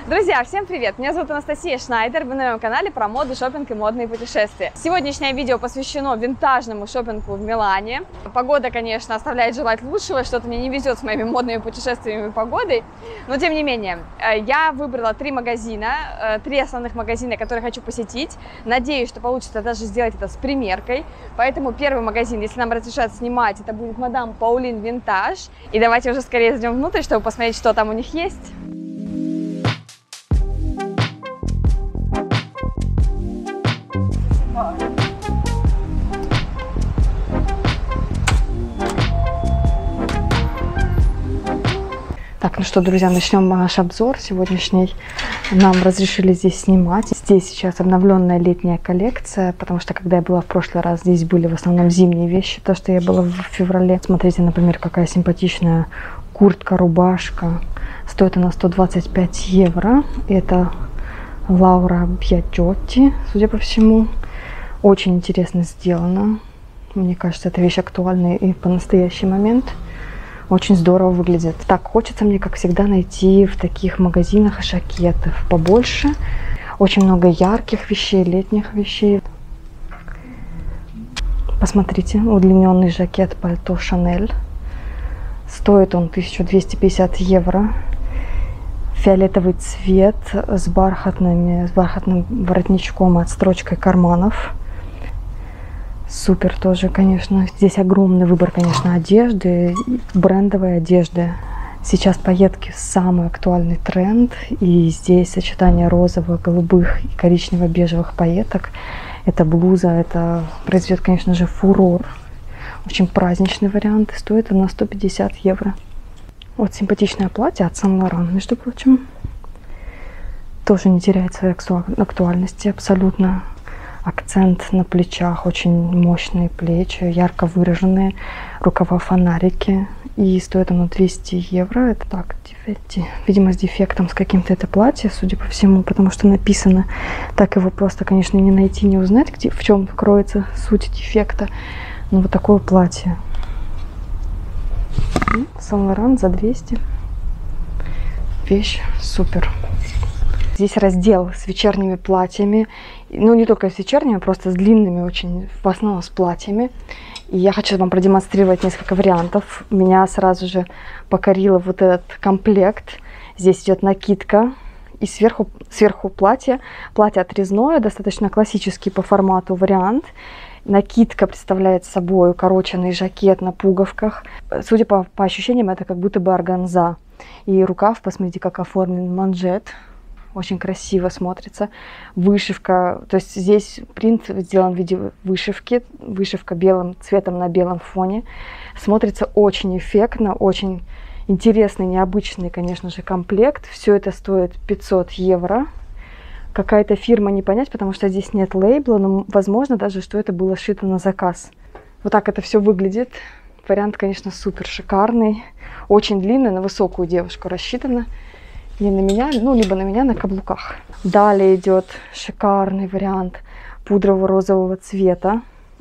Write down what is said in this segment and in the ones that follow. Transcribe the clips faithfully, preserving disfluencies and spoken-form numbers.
Друзья, всем привет! Меня зовут Анастасия Шнайдер, вы на моем канале про моду, шопинг и модные путешествия. Сегодняшнее видео посвящено винтажному шопингу в Милане. Погода, конечно, оставляет желать лучшего, что-то мне не везет с моими модными путешествиями и погодой, но тем не менее, я выбрала три магазина, три основных магазина, которые хочу посетить. Надеюсь, что получится даже сделать это с примеркой, поэтому первый магазин, если нам разрешат снимать, это будет Мадам Паулин Винтаж. И давайте уже скорее зайдем внутрь, чтобы посмотреть, что там у них есть. Так, ну что, друзья, начнем наш обзор сегодняшний. Нам разрешили здесь снимать. Здесь сейчас обновленная летняя коллекция, потому что, когда я была в прошлый раз, здесь были в основном зимние вещи, то, что я была в феврале. Смотрите, например, какая симпатичная куртка, рубашка. Стоит она сто двадцать пять евро. Это Лаура Бьячотти, судя по всему. Очень интересно сделано. Мне кажется, эта вещь актуальна и по настоящий момент. Очень здорово выглядит. Так, хочется мне, как всегда, найти в таких магазинах жакетов побольше. Очень много ярких вещей, летних вещей. Посмотрите, удлиненный жакет пальто Шанель. Стоит он тысячу двести пятьдесят евро. Фиолетовый цвет с, бархатными, с бархатным воротничком и отстрочкой карманов. Супер тоже, конечно. Здесь огромный выбор, конечно, одежды, брендовой одежды. Сейчас пайетки самый актуальный тренд. И здесь сочетание розовых, голубых и коричнево-бежевых пайеток. Это блуза, это произведет, конечно же, фурор. Очень праздничный вариант. И стоит она сто пятьдесят евро. Вот симпатичное платье от Saint Laurent, между прочим. Тоже не теряет своей актуальности абсолютно. Акцент на плечах, очень мощные плечи, ярко выраженные, рукава фонарики. И стоит оно двести евро. Это так, дефекти. Видимо, с дефектом с каким-то это платье, судя по всему, потому что написано. Так его просто, конечно, не найти, не узнать, где, в чем кроется суть дефекта. Но вот такое платье. Saint Laurent за двести. Вещь супер. Здесь раздел с вечерними платьями. Ну, не только с вечерними, просто с длинными очень, в основном с платьями. И я хочу вам продемонстрировать несколько вариантов. Меня сразу же покорило вот этот комплект. Здесь идет накидка и сверху, сверху платье. Платье отрезное, достаточно классический по формату вариант. Накидка представляет собой укороченный жакет на пуговках. Судя по, по ощущениям, это как будто бы органза. И рукав, посмотрите, как оформлен манжет. Очень красиво смотрится. Вышивка, то есть здесь принт сделан в виде вышивки. Вышивка белым цветом на белом фоне. Смотрится очень эффектно, очень интересный, необычный, конечно же, комплект. Все это стоит пятьсот евро. Какая-то фирма не понять, потому что здесь нет лейбла, но возможно даже, что это было сшито на заказ. Вот так это все выглядит. Вариант, конечно, супер шикарный. Очень длинный, на высокую девушку рассчитано. Не на меня, ну, либо на меня на каблуках. Далее идет шикарный вариант пудрового розового цвета.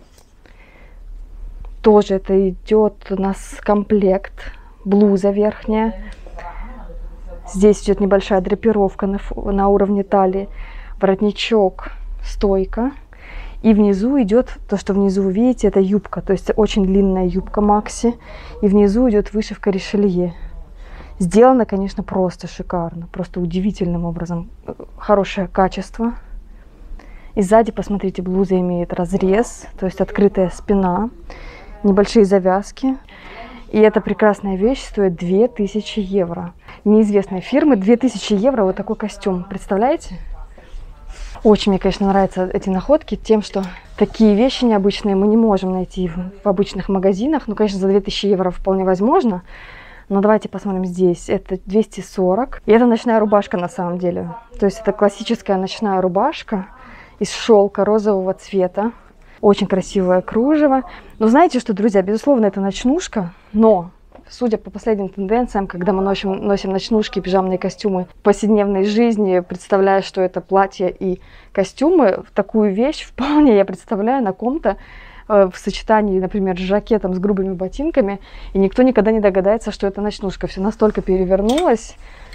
Тоже это идет у нас комплект. Блуза верхняя. Здесь идет небольшая драпировка на, на уровне талии. Воротничок, стойка. И внизу идет, то, что внизу вы видите, это юбка. То есть очень длинная юбка Макси. И внизу идет вышивка Ришелье. Сделано, конечно, просто шикарно, просто удивительным образом. Хорошее качество. И сзади, посмотрите, блуза имеет разрез, то есть открытая спина, небольшие завязки. И эта прекрасная вещь стоит две тысячи евро. Неизвестной фирмы, две тысячи евро вот такой костюм. Представляете? Очень мне, конечно, нравятся эти находки тем, что такие вещи необычные мы не можем найти в обычных магазинах. Ну, конечно, за две тысячи евро вполне возможно. Но давайте посмотрим здесь. Это двести сорок. И это ночная рубашка на самом деле. То есть это классическая ночная рубашка из шелка розового цвета. Очень красивое кружево. Но знаете что, друзья, безусловно, это ночнушка. Но, судя по последним тенденциям, когда мы носим, носим ночнушки, пижамные костюмы в повседневной жизни, представляя, что это платье и костюмы, такую вещь вполне я представляю на ком-то в сочетании, например, с жакетом, с грубыми ботинками, и никто никогда не догадается, что это ночнушка. Все настолько перевернулось.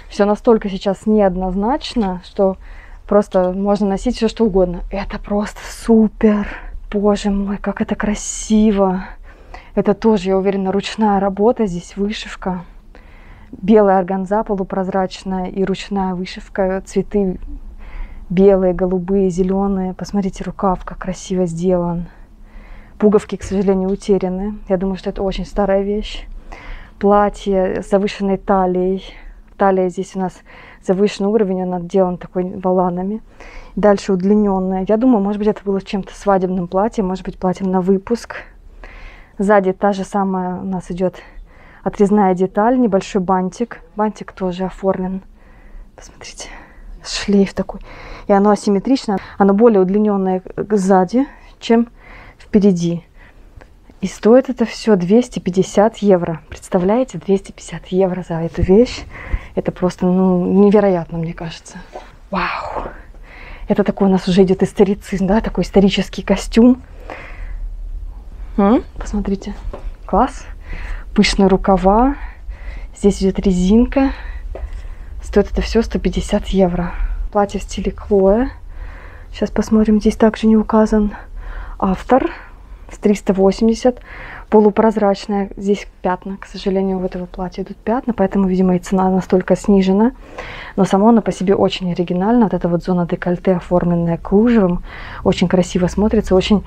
Все настолько сейчас неоднозначно, что просто можно носить все что угодно. Это просто супер. Боже мой, как это красиво. Это тоже, я уверена, ручная работа. Здесь вышивка. Белая органза полупрозрачная и ручная вышивка. Цветы белые, голубые, зеленые. Посмотрите, рукав как красиво сделан. Пуговки, к сожалению, утеряны. Я думаю, что это очень старая вещь. Платье с завышенной талией. Талия здесь у нас завышенный уровень, он отделан такой воланами. Дальше удлиненная. Я думаю, может быть, это было чем-то свадебным платьем, может быть, платьем на выпуск. Сзади та же самая у нас идет отрезная деталь, небольшой бантик. Бантик тоже оформлен. Посмотрите, шлейф такой. И оно асимметрично, оно более удлиненное сзади, чем впереди. И стоит это все двести пятьдесят евро. Представляете, двести пятьдесят евро за эту вещь. Это просто, ну, невероятно, мне кажется. Вау! Это такой у нас уже идет историцизм, да, такой исторический костюм. М? Посмотрите, класс. Пышные рукава. Здесь идет резинка. Стоит это все сто пятьдесят евро. Платье в стиле Хлоя. Сейчас посмотрим, здесь также не указан автор. С триста восемьдесят. Полупрозрачная. Здесь пятна, к сожалению, в этого платья идут пятна, поэтому, видимо, и цена настолько снижена. Но само оно по себе очень оригинально. Вот эта вот зона декольте, оформленная кружевом, очень красиво смотрится, очень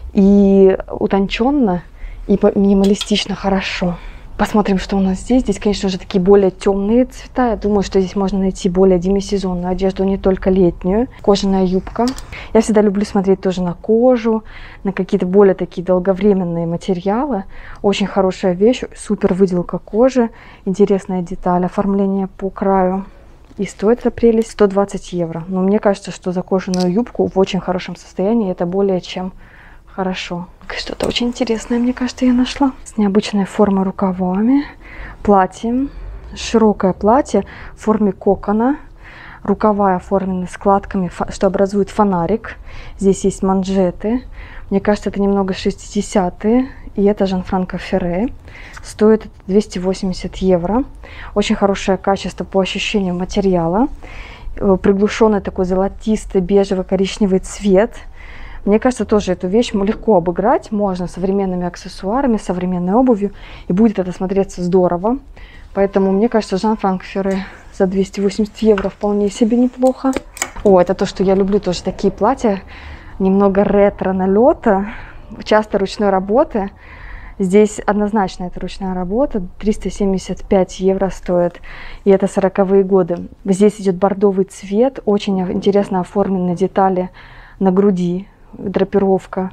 и утонченно, и минималистично хорошо. Посмотрим, что у нас здесь. Здесь, конечно же, такие более темные цвета. Я думаю, что здесь можно найти более демисезонную одежду, не только летнюю. Кожаная юбка. Я всегда люблю смотреть тоже на кожу, на какие-то более такие долговременные материалы. Очень хорошая вещь, супер выделка кожи. Интересная деталь, оформление по краю. И стоит эта прелесть сто двадцать евро. Но мне кажется, что за кожаную юбку в очень хорошем состоянии это более чем хорошо. Что-то очень интересное, мне кажется, я нашла. С необычной формой рукавами. Платье. Широкое платье в форме кокона. Рукава оформлены складками, что образует фонарик. Здесь есть манжеты. Мне кажется, это немного шестидесятые. И это Жан-Франко Ферре. Стоит двести восемьдесят евро. Очень хорошее качество по ощущению материала. Приглушенный такой золотистый, бежевый, коричневый цвет. Мне кажется, тоже эту вещь легко обыграть. Можно современными аксессуарами, современной обувью. И будет это смотреться здорово. Поэтому, мне кажется, Жан-Франко Ферре за двести восемьдесят евро вполне себе неплохо. О, это то, что я люблю. Тоже такие платья. Немного ретро-налета. Часто ручной работы. Здесь однозначно это ручная работа. триста семьдесят пять евро стоит. И это сороковые годы. Здесь идет бордовый цвет. Очень интересно оформлены детали на груди. Драпировка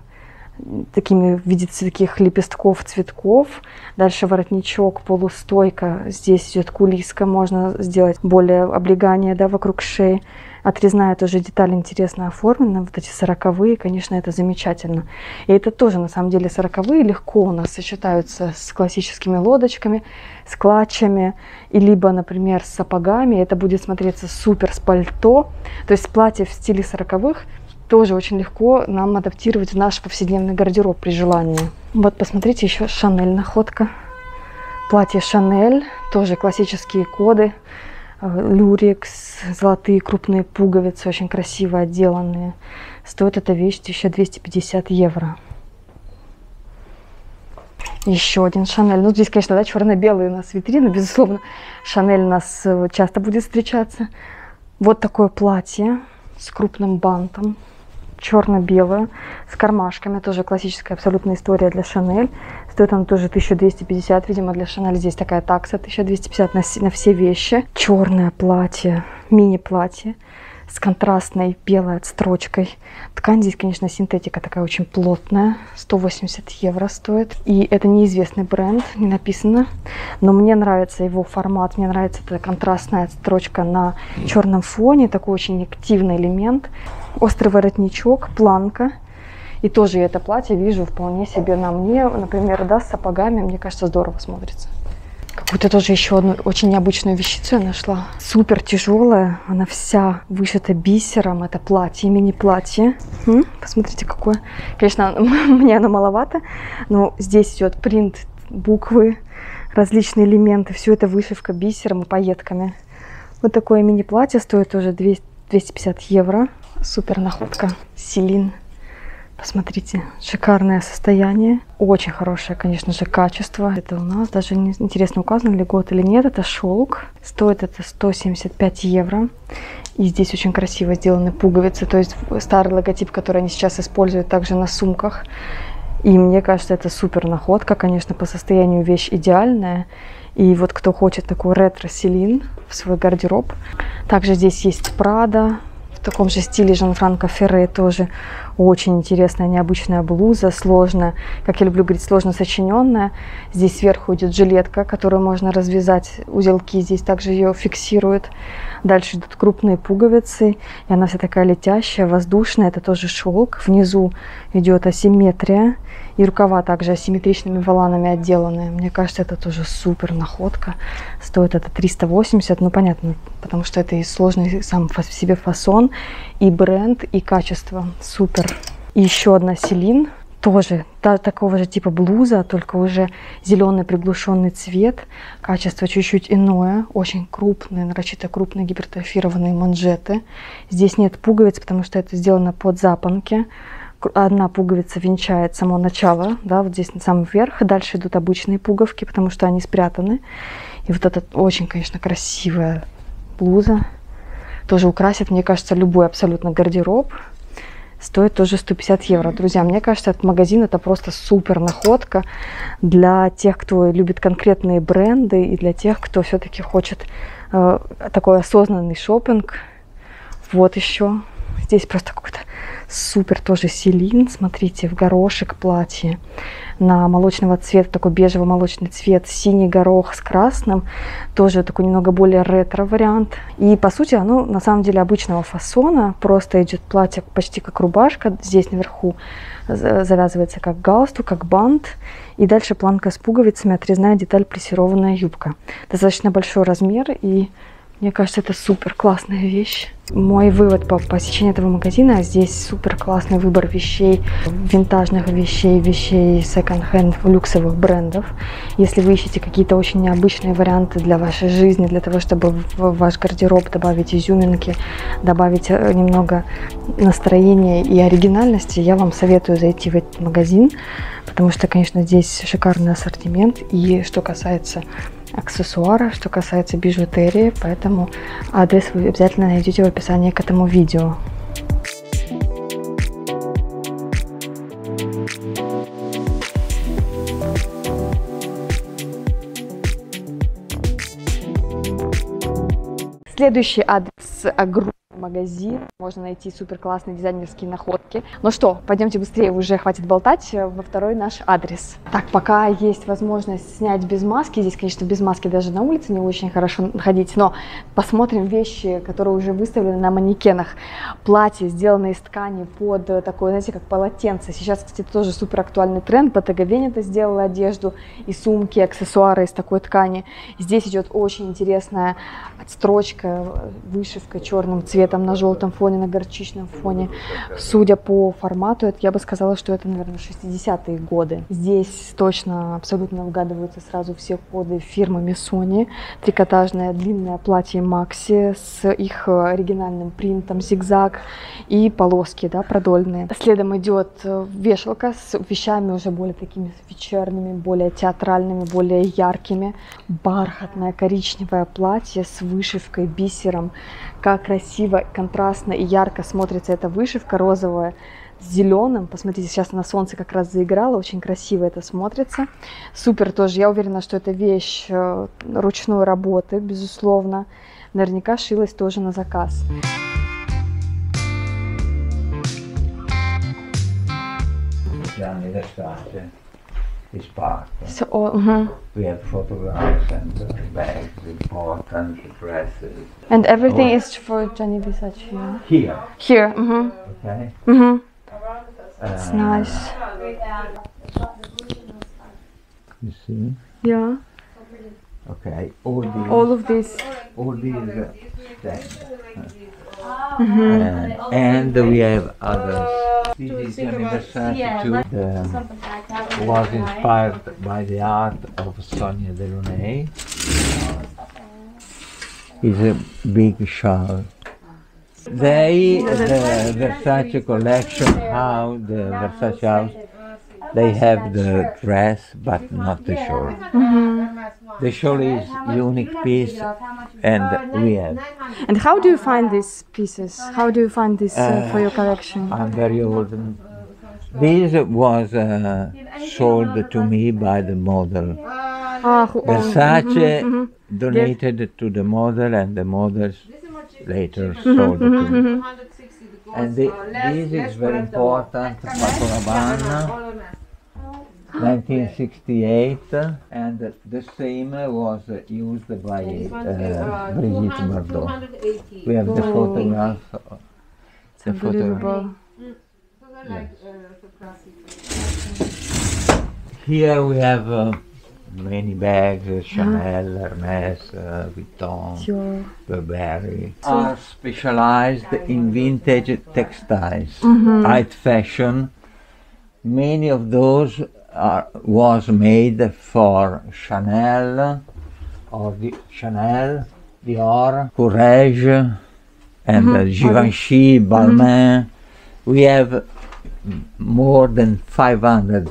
такими в виде таких лепестков, цветков. Дальше воротничок, полустойка. Здесь идет кулиска, можно сделать более облегание, да, вокруг шеи. Отрезная тоже деталь интересно оформлена. Вот эти сороковые, конечно, это замечательно. И это тоже, на самом деле, сороковые легко у нас сочетаются с классическими лодочками, с клатчами, и либо, например, с сапогами. Это будет смотреться супер с пальто. То есть платье в стиле сороковых тоже очень легко нам адаптировать в наш повседневный гардероб при желании. Вот, посмотрите, еще Шанель находка. Платье Шанель, тоже классические коды. Люрекс, золотые крупные пуговицы, очень красиво отделанные. Стоит эта вещь тысяча двести пятьдесят евро. Еще один Шанель. Ну, здесь, конечно, да, черно-белые у нас витрины, безусловно. Шанель у нас часто будет встречаться. Вот такое платье с крупным бантом. Черно-белое, с кармашками. Тоже классическая абсолютная история для Шанель. Стоит оно тоже тысяча двести пятьдесят. Видимо, для Шанель здесь такая такса тысяча двести пятьдесят на, на все вещи. Черное платье, мини-платье с контрастной белой отстрочкой. Ткань здесь, конечно, синтетика такая очень плотная. сто восемьдесят евро стоит. И это неизвестный бренд, не написано. Но мне нравится его формат. Мне нравится эта контрастная отстрочка на черном фоне. Такой очень активный элемент. Острый воротничок, планка. И тоже я это платье вижу вполне себе на мне. Например, да, с сапогами. Мне кажется, здорово смотрится. Какую-то тоже еще одну очень необычную вещицу я нашла. Супер тяжелая. Она вся вышита бисером. Это платье, мини-платье. М? Посмотрите, какое. Конечно, мне оно маловато. Но здесь идет принт, буквы, различные элементы. Все это вышивка бисером и пайетками. Вот такое мини-платье стоит уже двести пятьдесят евро. Супер находка. Селин. Посмотрите, шикарное состояние. Очень хорошее, конечно же, качество. Это у нас даже не интересно, указан ли год или нет. Это шелк. Стоит это сто семьдесят пять евро. И здесь очень красиво сделаны пуговицы. То есть старый логотип, который они сейчас используют также на сумках. И мне кажется, это супер находка. Конечно, по состоянию вещь идеальная. И вот кто хочет такой ретро-селин в свой гардероб. Также здесь есть Прада. В таком же стиле Жан-Франко Ферре тоже очень интересная, необычная блуза, сложная, как я люблю говорить, сложно сочиненная. Здесь сверху идет жилетка, которую можно развязать, узелки здесь также ее фиксируют. Дальше идут крупные пуговицы, и она вся такая летящая, воздушная, это тоже шелк. Внизу идет асимметрия, и рукава также асимметричными воланами отделаны. Мне кажется, это тоже супер находка. Стоит это триста восемьдесят, ну понятно, потому что это и сложный сам по себе фасон, и бренд, и качество. Супер. И еще одна Селин. Тоже та, такого же типа блуза, только уже зеленый приглушенный цвет. Качество чуть-чуть иное. Очень крупные, нарочито крупные гипертрофированные манжеты. Здесь нет пуговиц, потому что это сделано под запонки. Одна пуговица венчает само начало, да, вот здесь на самый верх. Дальше идут обычные пуговки, потому что они спрятаны. И вот эта очень, конечно, красивая блуза. Тоже украсит, мне кажется, любой абсолютно гардероб. Стоит тоже сто пятьдесят евро. Друзья, мне кажется, этот магазин это просто супер находка для тех, кто любит конкретные бренды и для тех, кто все-таки хочет э, такой осознанный шопинг. Вот еще. Здесь просто какой-то супер тоже Селин. Смотрите, в горошек платье. На молочного цвета, такой бежево-молочный цвет, синий горох с красным. Тоже такой немного более ретро-вариант. И по сути оно на самом деле обычного фасона. Просто идет платье почти как рубашка. Здесь наверху завязывается как галстук, как бант. И дальше планка с пуговицами, отрезная деталь, плессированная юбка. Достаточно большой размер, и мне кажется, это супер классная вещь. Мой вывод по посещению этого магазина: здесь супер классный выбор вещей, винтажных вещей, вещей секонд-хенд, люксовых брендов. Если вы ищете какие-то очень необычные варианты для вашей жизни, для того, чтобы в ваш гардероб добавить изюминки, добавить немного настроения и оригинальности, я вам советую зайти в этот магазин, потому что, конечно, здесь шикарный ассортимент. И что касается аксессуара, что касается бижутерии, поэтому адрес вы обязательно найдете в описании к этому видео. Следующий адрес — огромный магазин. Можно найти супер классные дизайнерские находки. Ну что, пойдемте быстрее, уже хватит болтать, во второй наш адрес. Так, пока есть возможность снять без маски, здесь, конечно, без маски даже на улице не очень хорошо ходить, но посмотрим вещи, которые уже выставлены на манекенах. Платье, сделанное из ткани под такое, знаете, как полотенце. Сейчас, кстати, тоже супер актуальный тренд. Bottega Veneta сделала одежду и сумки, аксессуары из такой ткани. Здесь идет очень интересная отстрочка, вышивка черным цветом на желтом фоне, на горчичном фоне. Судя по формату, это, я бы сказала, что это, наверное, шестидесятые годы. Здесь точно абсолютно угадываются сразу все коды фирмы Missoni. Трикотажное длинное платье Макси с их оригинальным принтом зигзаг и полоски, да, продольные. Следом идет вешалка с вещами уже более такими вечерними, более театральными, более яркими. Бархатное коричневое платье с вышивкой, бисером. Как красиво, контрастно и ярко смотрится эта вышивка розовая с зеленым. Посмотрите, сейчас на солнце как раз заиграла, очень красиво это смотрится. Супер тоже, я уверена, что это вещь ручной работы, безусловно. Наверняка шилась тоже на заказ. Is part. So, uh-huh. We have photographs and uh, bags, important dresses. And everything Oh. is for Gianni Versace. Yeah? Here, Here. Mm-hmm. okay? Mm-hmm. It's It's nice. You see? Yeah. Okay, all these, All of this. all these uh, things. Mm-hmm. And, and we have others. This is Gianni Versace too. The, was inspired by the art of Sonia Delaunay. is a big shawl. They, the Versace collection, how the Versace house, they have the dress but not the shawl. Mm-hmm. The shawl is unique piece, and we have. And how do you find these pieces? How do you find this uh, Uh, for your collection? I'm very old. This was uh, sold to me by the model. Ah, who owns- Versace Mhm, mhm. donated to the model, and the models later sold it to me. And the, this is very important, Paco Rabanne, nineteen sixty-eight, and the same was used by uh, Brigitte Bardot. We have the photograph. It's The unbelievable. Yes. Here we have uh, many bags, uh, Chanel, Hermes, uh, Vuitton, Sure. Burberry. Are specialized in vintage textiles, Mhm. high fashion. Many of those are, was made for Chanel, or the Chanel, Dior, Courrèges, and uh, Givenchy, Balmain. We have more than five hundred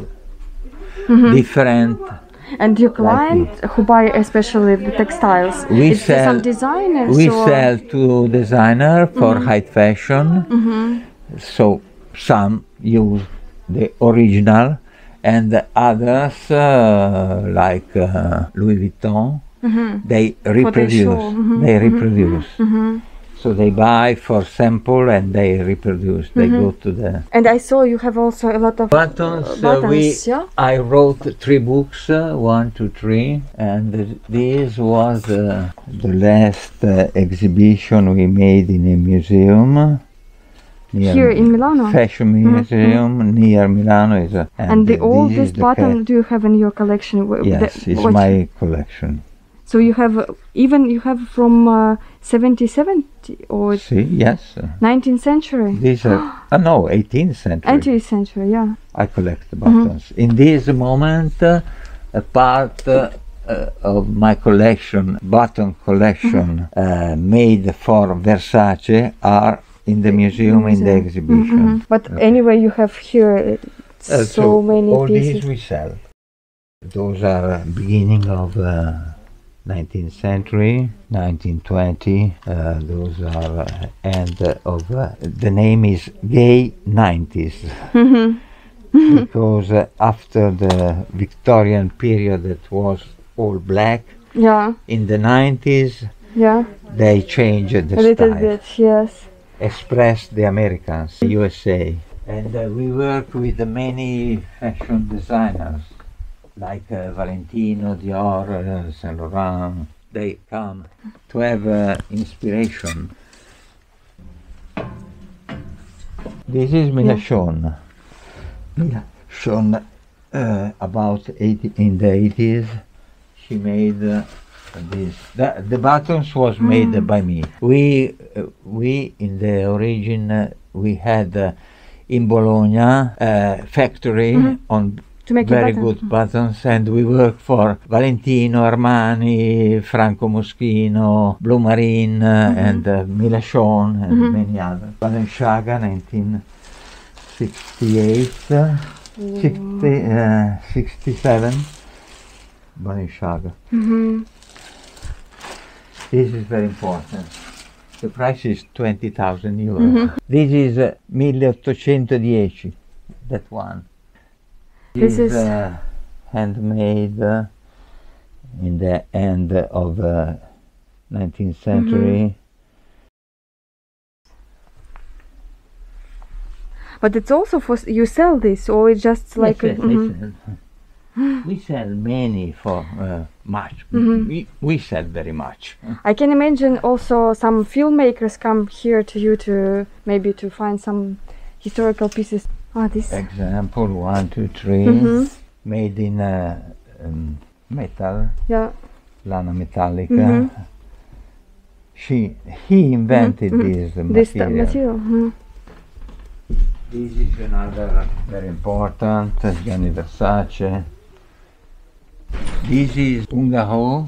different. And your client who buy especially the textiles, We it's sell- some designers We or sell to designer for high fashion. So some use the original, and the others, uh, like uh, Louis Vuitton, they reproduce. show. Mhm, They reproduce. So they buy for sample and they reproduce. They go to the And I saw you have also a lot of buttons. uh, uh, buttons, we yeah? I wrote three books, uh, one, two, three, and uh, this was uh, the last uh, exhibition we made in a museum. Near Here in Milano? Fashion museum near Milano is a, And the uh, this is oldest the button cat- do you have in your collection? Wh- Yes, the- it's what- my collection. So you have uh, even you have from uh, seventy seventy or See, yes. uh, nineteenth century, These are, uh, no, eighteenth century. eighteenth century, yeah. I collect the buttons. In this moment, uh, a part uh, uh, of my collection, button collection, uh, made for Versace, are in the museum in the exhibition. Mhm. But anyway, you have here uh, Uh, so, many all pieces. these we sell. Those are uh, beginning of uh, nineteenth century, nineteen twenty. Uh, those are uh, end of uh, the name is Gay nineties. Because uh, after the Victorian period that was all black, Yeah, in the nineties yeah, they changed the a little style, bit, yes. expressed the Americans, U S A. And uh, we work with uh, many fashion designers, like uh, Valentino, Dior, uh, Saint Laurent. They come to have uh, inspiration. This is Milachon. Milachon, uh, about eighty, in the eighties, she made uh, this. The, the buttons was made uh, by me. We, uh, we in the origin, uh, we had uh, in Bologna uh, factory on To make a very button. good buttons, and we work for Valentino, Armani, Franco Moschino, Blue Marine, uh, and uh, Milachon, and many others. Balenciaga, nineteen sixty-eight, uh, sixty, uh, sixty-seven, Balenciaga. Mhm. This is very important. The price is twenty thousand euro. This is uh, milleottocentodieci, that one. This This is is- uh, handmade uh, in the end of uh, nineteenth century. But it's also for s- you sell this, or it's just like Yes, a, yes, I mhm. sell. We sell many for uh, much. Mhm. We, we sell very much. I can imagine also some filmmakers come here to you to maybe to find some historical pieces. Ah, this. Example one, two, three, Mhm. made in uh, um, metal, Yeah. lana metallica. Mhm. She, he invented Mhm. this uh, This t- material. material. mhm. This is another very important, uh, Gianni Versace. This is Ungaro,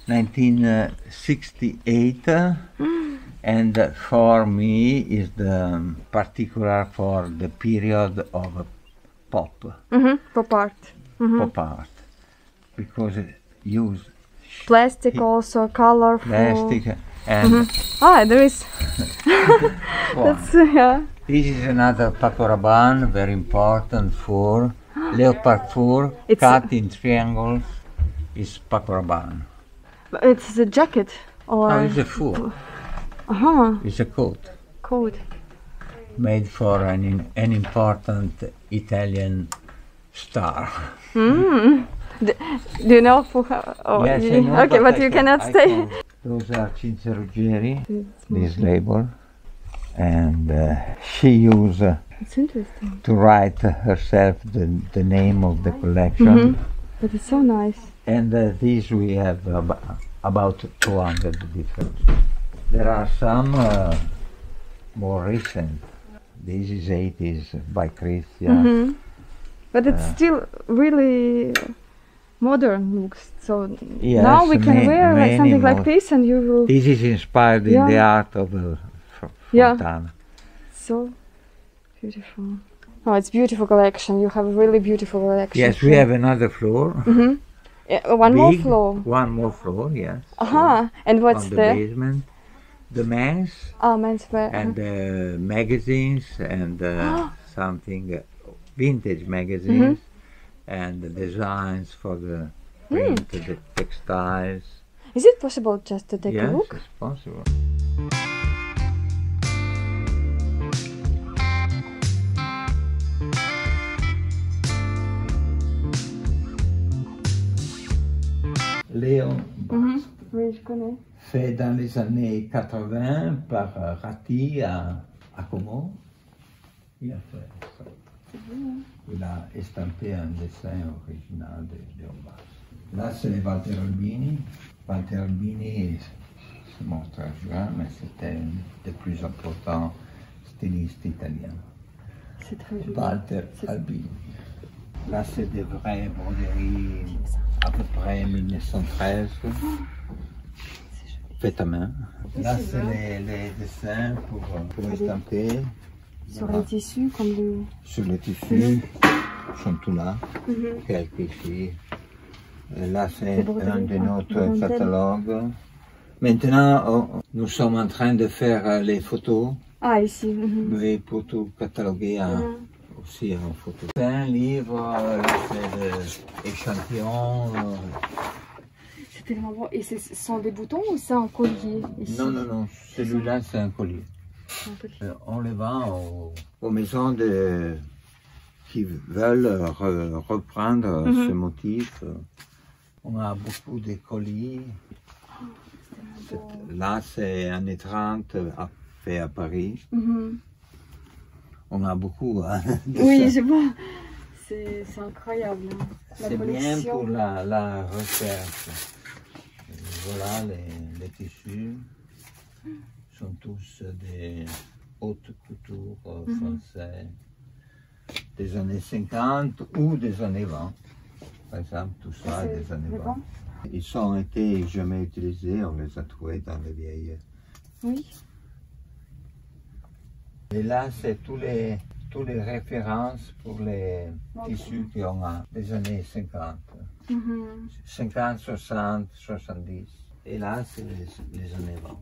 nineteen sixty-eight, and for me is the particular for the period of pop, Mm-hmm. Pop art. Mm-hmm. pop art, because it use Plastic also, colorful. plastic and Ah, there is. wow. That's, yeah. This is another Paco Rabanne, very important fur, leopard fur, It's- cut in triangles, is Paco Rabanne. It's a jacket or. No, it's a fur, Uh-huh. it's a coat Coat. made for an, in- an important Italian star. Mm. Do, do you know who? Oh, Yes, I you- know, okay, but I you can- cannot I say. can- Those are Cinzia Ruggieri, this label, and uh, she used uh, It's interesting. to write herself the, the name of the collection. But it's so nice. And uh, these we have ab- about two hundred different. There are some uh, more recent. This is eighties by Christia. Hmm. But it's Uh, still really modern looks. So Yes, now we can ma- wear like many something like mod- this, and you will. This is inspired Yeah. in the art of uh, F- Yeah. Fontana. So beautiful. Oh, it's beautiful collection. You have a really beautiful collection. Yes, we have another floor. Mm-hmm. Yeah, one more Big, floor. One more floor, yes. Uh huh. And what's On the there? basement. The men's Ah, menswear. and uh, magazines and uh, something uh, vintage magazines and the designs for the print, the textiles. Is it possible just to take Yes, a look? it's possible. Léon Mhm. Oui, je connais. fait dans les années quatre-vingts par euh, Ratti à, à Como. Il a fait ça. Il a estampé un dessin original de Léon Bass. Là, c'est Walter Albini. Walter Albini se montre juin, mais c'était un des plus importants stylistes italiens. C'est très joli. Walter Albini. Là, c'est des vraies broderies à peu près mille neuf cent treize. Faites à main. Là, c'est les, les dessins pour, pour estamper. Sur Voilà. les tissus, comme le. Sur le tissu, ils sont tous là. Mhm. Quelques ici. Et là, c'est Des broderies, un de ah, nos des dentelles. catalogues. Maintenant, oh, nous sommes en train de faire euh, les photos. Ah, ici. Mhm. Oui, pour tout cataloguer en- Mhm. aussi en photo. C'est un livre, euh, là, c'est des échantillons. euh, C'est tellement beau. Et ce sont des boutons ou c'est un collier ici? Non, non, non, celui-là, c'est un collier. C'est un collier. Euh, On les vend aux, aux maisons de, qui veulent re- reprendre Mhm. ce motif. On a beaucoup de colis. C'est- Là, c'est années trente, à- fait à Paris. Mhm. On a beaucoup. Hein, de Oui, ça. je vois. C'est c'est incroyable. hein. La C'est bien collection. pour la, la recherche. Voilà, les, les tissus sont tous des hautes coutures euh, Mhm. français des années cinquante ou des années vingt. Par exemple, tout ça C'est des années des vingt. bons? Ils ont été jamais utilisés, on les a trouvés dans les vieilles. Oui. Et là, c'est tous les, tous les références pour les Ok. tissus qui ont euh, des années cinquante. Mhm. cinquante, soixante, soixante-dix. Et là, c'est les, les années vingt.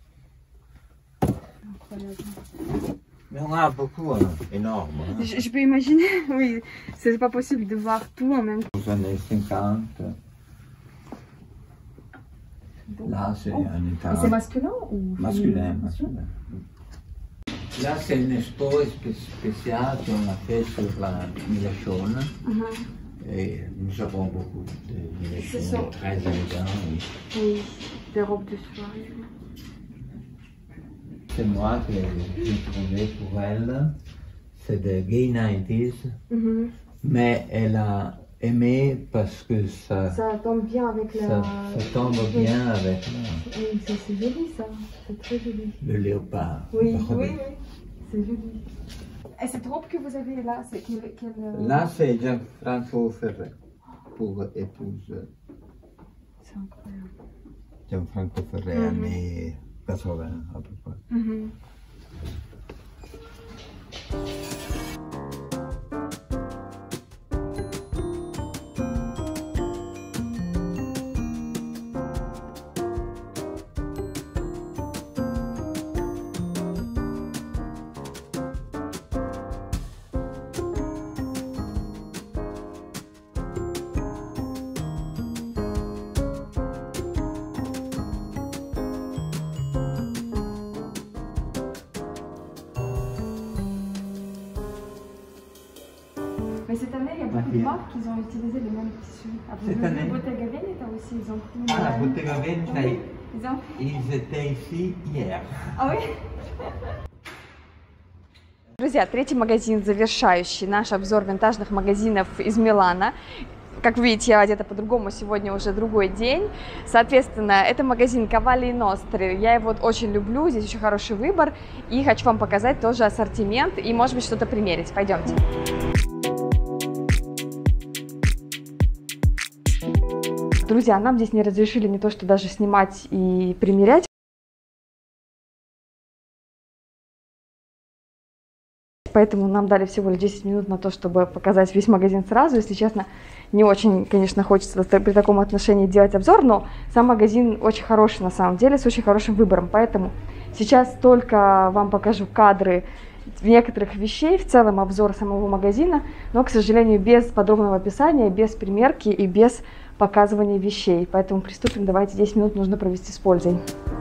Incroyable. Mais on a beaucoup, hein, énorme. Hein. Je, je peux imaginer, oui. C'est pas possible de voir tout en même temps. Les années cinquante. Là, c'est Oh. un état Et c'est masculin ou masculin. féminin? masculin. Là, c'est une expo spé- spéciale qu'on a fait sur la Milachone. Mhm. Et nous avons beaucoup de C'est Milachone ça. très élégants. oui. Oui, des robes de soirée. C'est moi que j'ai trouvé pour elle. C'est de Gay nineties. Mhm. Mais elle a aimé parce que ça, ça, Ça tombe bien avec la. ça tombe bien avec la- Oui, ça, c'est joli ça. C'est très joli. le léopard. Oui, le oui, rebelle. oui. C'est joli. Et cette robe que vous avez là, c'est quelle. quelle euh, Là, c'est Gianfranco Ferré pour épouse. C'est incroyable. Gianfranco Ferrari, Casola, a proposito. Мгм. Mais cette année, il y a beaucoup de marques qui ont utilisé les mêmes tissus. Ah, vous Cette avez vu année? Bottega Veneta aussi, ils ont pris. Ah, euh, Bottega Veneta, Ils ont... ils étaient ici hier. А вы? Друзья, третий магазин, завершающий наш обзор винтажных магазинов из Милана. Как вы видите, я одета по-другому, сегодня уже другой день. Соответственно, это магазин Cavalli Nostri. Я его очень люблю, здесь очень хороший выбор. И хочу вам показать тоже ассортимент и, может быть, что-то примерить. Пойдемте. Друзья, нам здесь не разрешили не то, что даже снимать и примерять. Поэтому нам дали всего лишь десять минут на то, чтобы показать весь магазин сразу. Если честно, не очень, конечно, хочется при таком отношении делать обзор, но сам магазин очень хороший на самом деле, с очень хорошим выбором. Поэтому сейчас только вам покажу кадры некоторых вещей, в целом обзор самого магазина, но, к сожалению, без подробного описания, без примерки и без показывания вещей. Поэтому приступим. Давайте, десять минут нужно провести с пользой.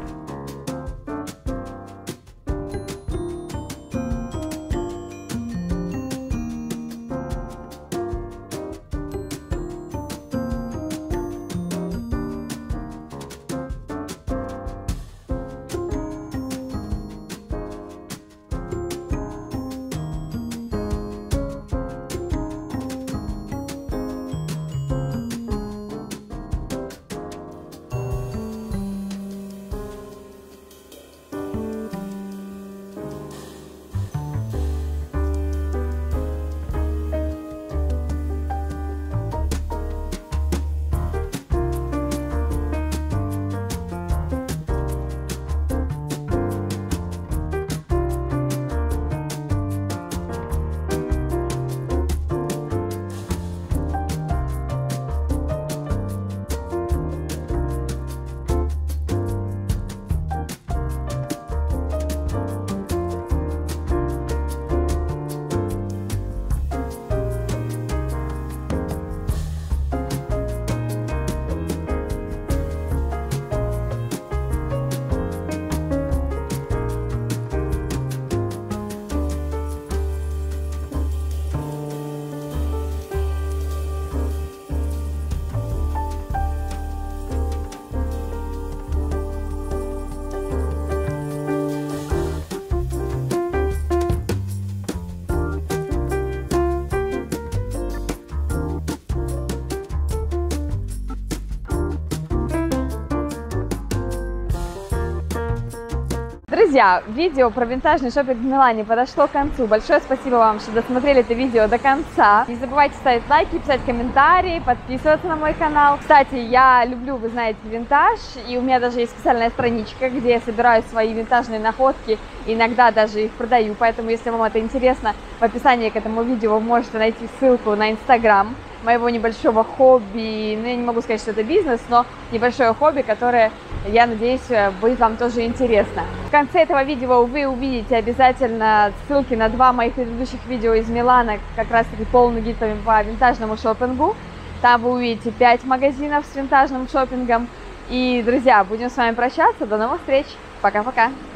Друзья, видео про винтажный шопинг в Милане подошло к концу. Большое спасибо вам, что досмотрели это видео до конца. Не забывайте ставить лайки, писать комментарии, подписываться на мой канал. Кстати, я люблю, вы знаете, винтаж, и у меня даже есть специальная страничка, где я собираю свои винтажные находки, иногда даже их продаю. Поэтому, если вам это интересно, в описании к этому видео вы можете найти ссылку на Инстаграм моего небольшого хобби. Ну, я не могу сказать, что это бизнес, но небольшое хобби, которое, я надеюсь, будет вам тоже интересно. В конце этого видео вы увидите обязательно ссылки на два моих предыдущих видео из Милана, как раз таки полный гид по винтажному шопингу. Там вы увидите пять магазинов с винтажным шопингом. И, друзья, будем с вами прощаться. До новых встреч. Пока-пока.